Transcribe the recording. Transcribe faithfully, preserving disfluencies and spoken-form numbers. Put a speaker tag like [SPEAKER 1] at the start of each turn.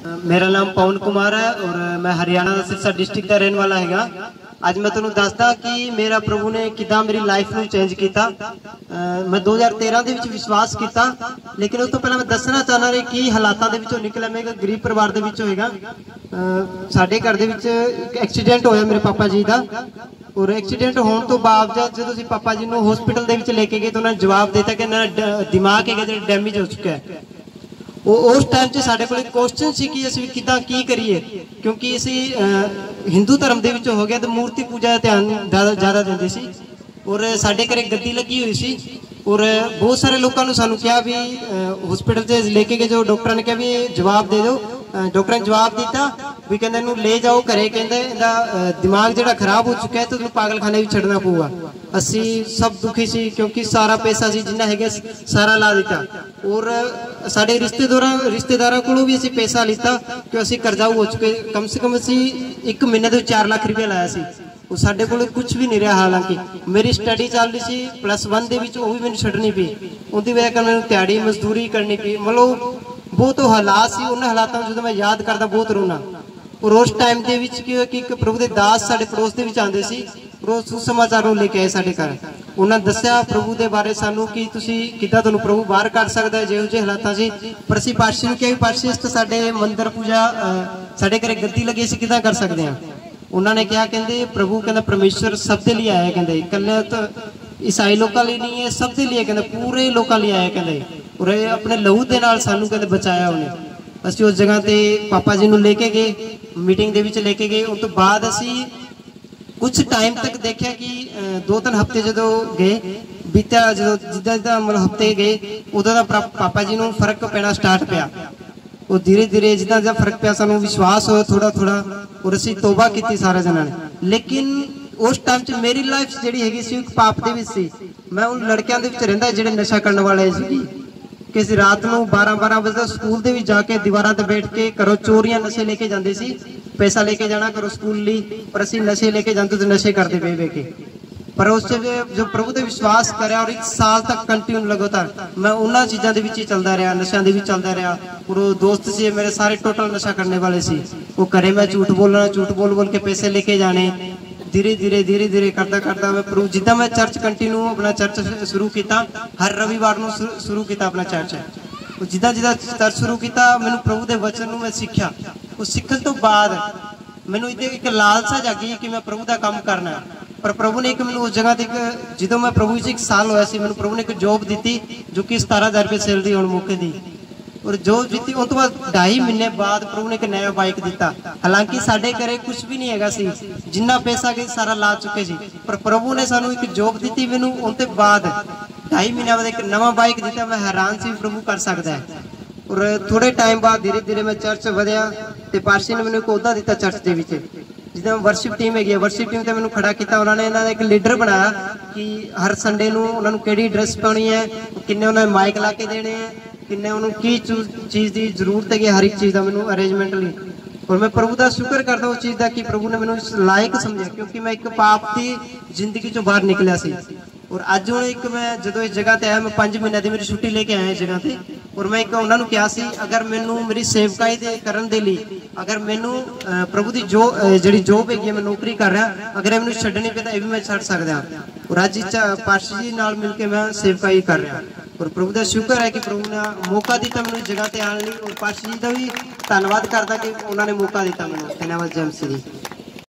[SPEAKER 1] मेरा नाम पवन कुमार है और मैं हरियाणा सिरसा डिस्ट्रिक्ट का रहने वाला हैगा। ਅੱਜ मैं ਤੁਹਾਨੂੰ ਦੱਸਦਾ ਕਿ ਮੇਰਾ ਪ੍ਰਭੂ ਨੇ ਕਿਦਾਂ ਮੇਰੀ ਲਾਈਫ ਨੂੰ ਚੇਂਜ ਕੀਤਾ। ਮੈਂ ਦੋ ਹਜ਼ਾਰ ਤੇਰਾਂ ਦੇ ਵਿੱਚ ਵਿਸ਼ਵਾਸ ਕੀਤਾ, ਲੇਕਿਨ ਉਸ ਤੋਂ ਪਹਿਲਾਂ ਮੈਂ ਦੱਸਣਾ ਚਾਹਨਾ ਰਿਹਾ ਕਿ ਹਾਲਾਤਾਂ ਦੇ ਵਿੱਚੋਂ ਨਿਕਲਿਆ। ਮੈਂ ਇੱਕ ਗਰੀਬ ਪਰਿਵਾਰ ਦੇ ਵਿੱਚੋਂ ਹੈਗਾ। ਸਾਡੇ ਘਰ ਦੇ ਵਿੱਚ ਇੱਕ ਐਕਸੀਡੈਂਟ ਹੋਇਆ ਮੇਰੇ ਪਾਪਾ ਜੀ ਦਾ, और एक्सीडेंट होने तो बावजूद जो पापा जी को हॉस्पिटल के लेके गए तो उन्होंने जवाब देता कि दिमाग है जो डैमेज हो चुका है। वो उस टाइम से साढ़े को क्वेश्चन सी कि असं किदा की करिए, क्योंकि असी हिंदू धर्म के हो गया तो मूर्ति पूजा ध्यान ज़्यादा देंगे सी। और साढ़े घर गद्दी लगी हुई सी और बहुत सारे लोगों ने सानू कहा भी हॉस्पिटल से लेके गए, जो डॉक्टर ने कहा भी जवाब दे दो। डॉक्टर ने जवाब दिता भी कहते ले जाओ घरे, कहते दिमाग जो खराब हो चुका है तो पागलखाने भी छड़ना पऊगा। असी सब दुखी सी क्योंकि सारा पैसा सी जिन्ना है सारा ला दिता और साढ़े रिश्तेदार रिश्तेदारों को भी असी पैसा लिता कि असी कर्जाऊ हो चुके। कम से कम असी एक महीने तो चार लाख रुपया लाया सी, वो साढ़े को कुछ भी नहीं रहा। हालांकि मेरी स्टडी चल रही सी प्लस वन के भी मैंने छड्डनी पई, उनकी वजह कर मैं दिहाड़ी मजदूरी करनी पई। मतलब बहुत हालात से उन्होंने हालातों में जो मैं याद करता बहुत रोना। और उस टाइम के कि एक प्रभु के दास साढ़े पड़ोस के आते थे, रोज सुसमाचार लेके आए साढ़े घर। उन्होंने दसिया प्रभु के बारे सानू कि तुसी किदां तुहानूं प्रभु बाहर कर सकता है जो जो हालात से। पर असीं पातशाह नूं कहा पातशाह इस साडे मंदिर पूजा साढ़े घर गद्दी लगी असीं किदां कर सकते हैं। उन्होंने कहा कहते प्रभु कहना परमेश्वर सब के लिए आया, कहते कल्ले तो ईसाई लोगों लिए नहीं है, सब के लिए कहते पूरे लोगों लिए आया। कहते और अपने लहू के नाल सानू कहते बचाया उन्हें। असीं उस जगह ते पापा जी नूं लेके गए, मीटिंग दे विच लेके गए। उस तो बाद असीं कुछ टाइम तक देखा कि दो तीन हफ्ते जो गए बीता, जो जिदा जिदा मतलब हफ्ते गए उदों दा पापा जी नूं फर्क पैना स्टार्ट पिया। और धीरे धीरे जिदा जिदा फर्क पिया सानू विश्वास होया थोड़ा थोड़ा और असीं तौबा की सारे जनां ने। लेकिन उस टाइम च मेरी लाइफ जिहड़ी हैगी सी एक पाप दे विच सी। मैं उन लड़कियां दे विच रहिंदा जिहड़े नशा करने वाले सी कि रात को बारह बारह बजे स्कूल के जाके दीवार से बैठ के घरों चोरियां नशे लेके जाते सी, पैसा लेके जाना घरों स्कूल ली, पर असी नशे लेके जाते तो नशे करते बह बह के। पर उस जो प्रभु ते विश्वास कराया और एक साल तक कंटिन्यू लगातार मैं उन्होंने चीज़ों के विच ही चलता रहा, नशा के चलता रहा। और दोस्त से मेरे सारे टोटल नशा करने वाले सी। वो घरे मैं झूठ बोलना, झूठ बोल बोल के पैसे लेके जाने। धीरे धीरे धीरे धीरे करता करता मैं प्रभु जिदा मैं चर्च कंटिन्यू अपना चर्च शुरू किया, हर रविवार को शुरू किया अपना चर्च। जिदा जिदा चर्च शुरू किया मैंने प्रभु के वचन में सीखा। उस सीखने तो बाद मैंने एक लालसा जागी कि मैं प्रभु का काम करना। पर प्रभु ने एक मैं उस जगह तक जो मैं प्रभु से एक साल होया सी, मैंने प्रभु ने एक जॉब दी जो कि सतारह हज़ार रुपये सैलरी होने मौके दी। और जो जीती उस तो बाद ढाई महीने बाद प्रभु ने एक नया बाइक दिता। हालांकि साढ़े घरे कुछ भी नहीं है सी, जिन्ना पैसा के सारा ला चुके सी, पर प्रभु ने सानू एक जॉब दी। मैनू उनके बाद ढाई महीने बाद एक नवा बाइक दिता। मैं हैरान सी प्रभु कर सकता है। और थोड़े टाइम बाद धीरे धीरे मैं चर्च वधिया तो पातशाह ने मैंने एक अहुदा दिता चर्च के विच, जिदा वर्शिप टीम है। वर्शिप टीम मैंने खड़ा किया। उन्होंने इन्होंने एक लीडर बनाया कि हर संडे को उन्होंने किहड़ी ड्रेस पानी है, किन्ने उन्होंने माइक ला के देने हैं, किन्ने उन्होंने की चीज़ की जरूरत है, हर एक चीज़ का मैंने अरेंजमेंट ली। और मैं प्रभु का शुक्र करता उस चीज़ का कि प्रभु ने मैंने लायक समझा, क्योंकि मैं एक पाप की जिंदगी चो बाहर निकलिया सी। और अज हूँ एक मैं जो इस जगह ते आया, मैं पाँच महीने की मेरी छुट्टी लेके आया इस जगह से। और मैं एक उन्होंने कहा सी अगर मैनू मेरी सेवकाई दे करन दे लई अगर मैनू प्रभु की जो जी जॉब है मैं नौकरी कर रहा, अगर मैंने छड्डनी पे तो यह भी मैं छड्ड सकदा। और अज पातशाह जी नाल मिल के मैं सेवकाई कर रहा। और प्रभु का शुक्र है कि प्रभु ने मौका दिता मैंने इस जगह से आने। और पातशाह जी का भी धन्यवाद करता कि उन्होंने मौका दिता मैंने। धन्यवाद जय मसीह जी।